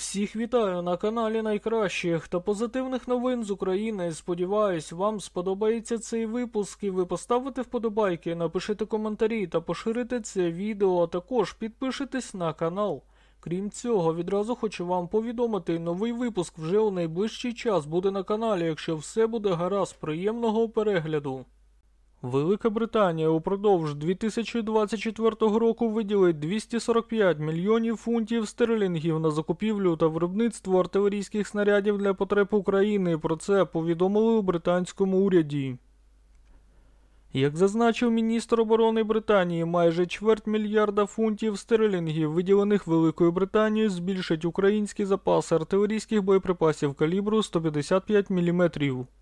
Всіх вітаю на каналі найкращих та позитивних новин з України. Сподіваюсь, вам сподобається цей випуск і ви поставите вподобайки, напишите коментарі та поширите це відео, а також підпишитесь на канал. Крім цього, відразу хочу вам повідомити, новий випуск вже у найближчий час буде на каналі, якщо все буде гаразд. Приємного перегляду. Велика Британія упродовж 2024 року виділить 245 мільйонів фунтів стерлінгів на закупівлю та виробництво артилерійських снарядів для потреб України. Про це повідомили у британському уряді. Як зазначив міністр оборони Британії, майже чверть мільярда фунтів стерлінгів, виділених Великою Британією, збільшать українські запаси артилерійських боєприпасів калібру 155 мм.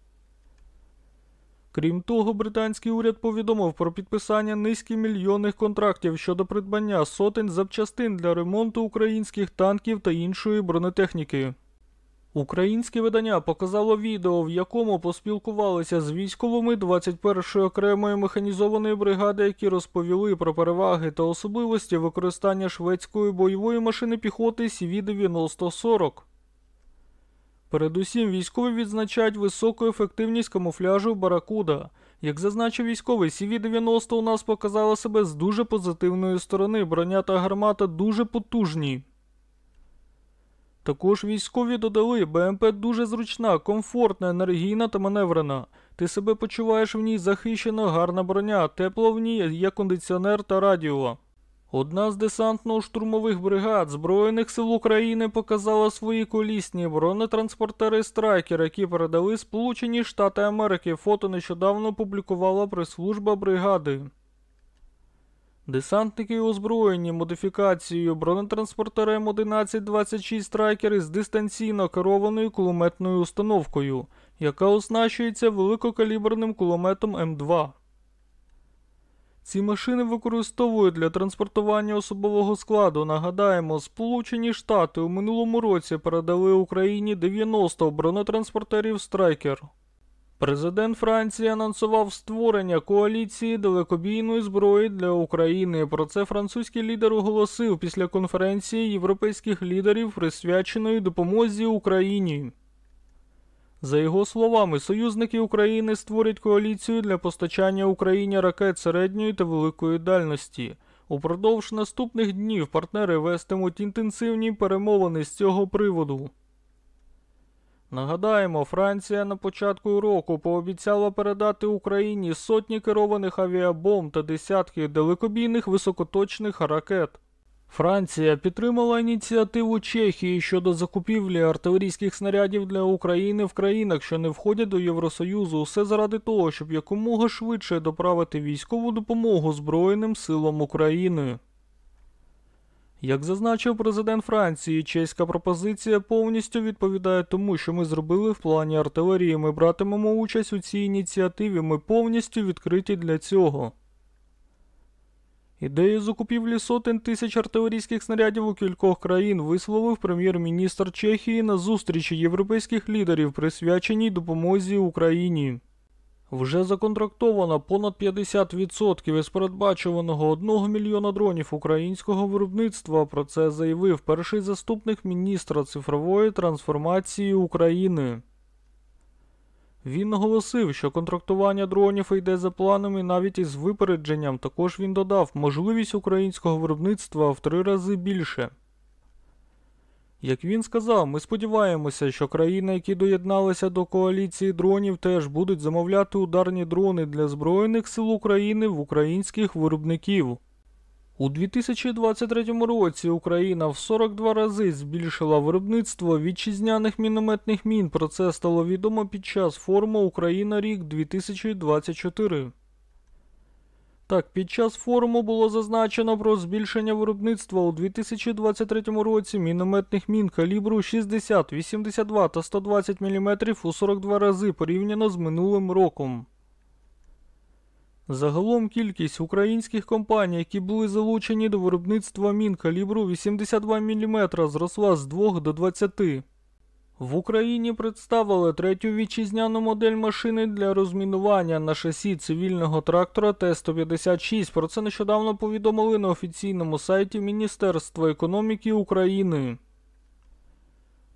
Крім того, британський уряд повідомив про підписання низки мільйонних контрактів щодо придбання сотень запчастин для ремонту українських танків та іншої бронетехніки. Українське видання показало відео, в якому поспілкувалися з військовими 21-ї окремої механізованої бригади, які розповіли про переваги та особливості використання шведської бойової машини піхоти CV-90-40. Передусім, військові відзначають високу ефективність камуфляжу «Барракуда». Як зазначив військовий, CV-90 у нас показала себе з дуже позитивної сторони, броня та гармата дуже потужні. Також військові додали, БМП дуже зручна, комфортна, енергійна та маневрена. Ти себе почуваєш в ній захищено, гарна броня, тепло в ній, є кондиціонер та радіо. Одна з десантно-штурмових бригад Збройних сил України показала свої колісні бронетранспортери «Страйкер», які передали Сполучені Штати Америки. Фото нещодавно опублікувала прес-служба бригади. Десантники озброєні модифікацією бронетранспортером 1126 «Страйкер» із дистанційно керованою кулеметною установкою, яка оснащується великокаліберним кулеметом М2. Ці машини використовують для транспортування особового складу. Нагадаємо, Сполучені Штати у минулому році передали Україні 90 бронетранспортерів «Страйкер». Президент Франції анонсував створення коаліції далекобійної зброї для України. Про це французький лідер оголосив після конференції європейських лідерів, присвяченої допомозі Україні. За його словами, союзники України створять коаліцію для постачання Україні ракет середньої та великої дальності. Упродовж наступних днів партнери вестимуть інтенсивні перемовини з цього приводу. Нагадаємо, Франція на початку року пообіцяла передати Україні сотні керованих авіабомб та десятки далекобійних високоточних ракет. Франція підтримала ініціативу Чехії щодо закупівлі артилерійських снарядів для України в країнах, що не входять до Євросоюзу. Усе заради того, щоб якомога швидше доправити військову допомогу Збройним силам України. Як зазначив президент Франції, чеська пропозиція повністю відповідає тому, що ми зробили в плані артилерії. Ми братимемо участь у цій ініціативі, ми повністю відкриті для цього. Ідею закупівлі сотень тисяч артилерійських снарядів у кількох країн висловив прем'єр-міністр Чехії на зустрічі європейських лідерів, присвяченій допомозі Україні. Вже законтрактовано понад 50% із передбачуваного 1 мільйона дронів українського виробництва. Про це заявив перший заступник міністра цифрової трансформації України. Він наголосив, що контрактування дронів йде за планом і навіть із випередженням. Також він додав, можливість українського виробництва в 3 рази більше. Як він сказав, ми сподіваємося, що країни, які доєдналися до коаліції дронів, теж будуть замовляти ударні дрони для Збройних сил України в українських виробників. У 2023 році Україна в 42 рази збільшила виробництво вітчизняних мінометних мін. Про це стало відомо під час форуму «Україна-рік-2024». Так, під час форуму було зазначено про збільшення виробництва у 2023 році мінометних мін калібру 60, 82 та 120 мм у 42 рази порівняно з минулим роком. Загалом кількість українських компаній, які були залучені до виробництва мін калібру 82 мм, зросла з 2 до 20. В Україні представили третю вітчизняну модель машини для розмінування на шасі цивільного трактора Т-156. Про це нещодавно повідомили на офіційному сайті Міністерства економіки України.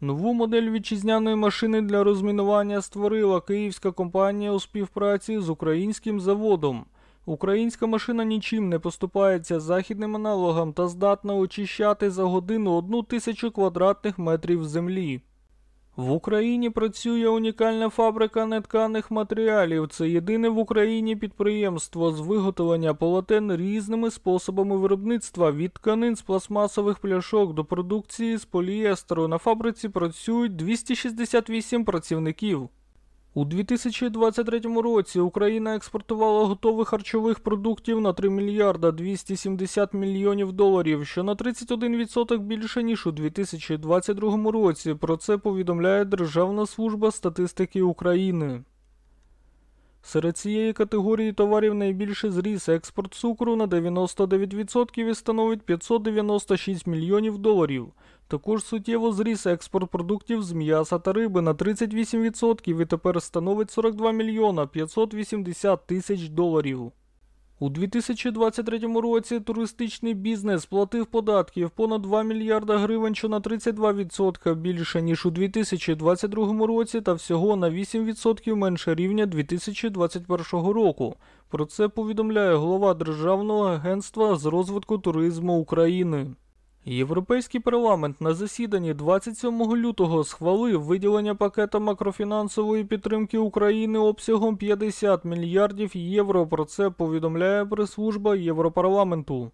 Нову модель вітчизняної машини для розмінування створила київська компанія у співпраці з українським заводом. Українська машина нічим не поступається західним аналогам та здатна очищати за годину 1000 квадратних метрів землі. В Україні працює унікальна фабрика нетканих матеріалів. Це єдине в Україні підприємство з виготовлення полотен різними способами виробництва – від тканин з пластмасових пляшок до продукції з поліестеру. На фабриці працюють 268 працівників. У 2023 році Україна експортувала готових харчових продуктів на 3 мільярда 270 мільйонів доларів, що на 31% більше, ніж у 2022 році. Про це повідомляє Державна служба статистики України. Серед цієї категорії товарів найбільше зріс експорт цукру на 99% і становить 596 мільйонів доларів. Також суттєво зріс експорт продуктів з м'яса та риби на 38% і тепер становить 42 мільйона 580 тисяч доларів. У 2023 році туристичний бізнес платив податків понад 2 мільярда гривень, що на 32% більше, ніж у 2022 році та всього на 8% менше рівня 2021 року. Про це повідомляє голова Державного агентства з розвитку туризму України. Європейський парламент на засіданні 27 лютого схвалив виділення пакета макрофінансової підтримки України обсягом 50 мільярдів євро. Про це повідомляє прес-служба Європарламенту.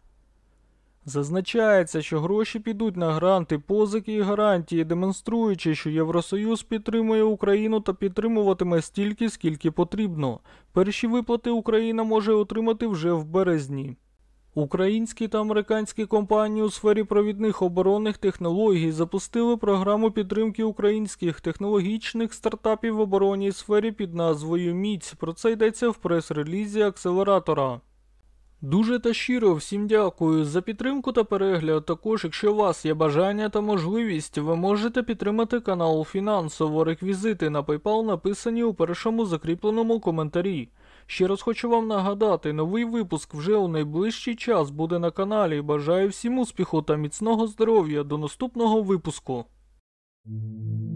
Зазначається, що гроші підуть на гранти, позики і гарантії, демонструючи, що Євросоюз підтримує Україну та підтримуватиме стільки, скільки потрібно. Перші виплати Україна може отримати вже в березні. Українські та американські компанії у сфері провідних оборонних технологій запустили програму підтримки українських технологічних стартапів в оборонній сфері під назвою «Міць». Про це йдеться в прес-релізі акселератора. Дуже та щиро всім дякую за підтримку та перегляд. Також, якщо у вас є бажання та можливість, ви можете підтримати канал фінансово. Реквізити на PayPal написані у першому закріпленому коментарі. Ще раз хочу вам нагадати, новий випуск вже у найближчий час буде на каналі. Бажаю всім успіху та міцного здоров'я. До наступного випуску.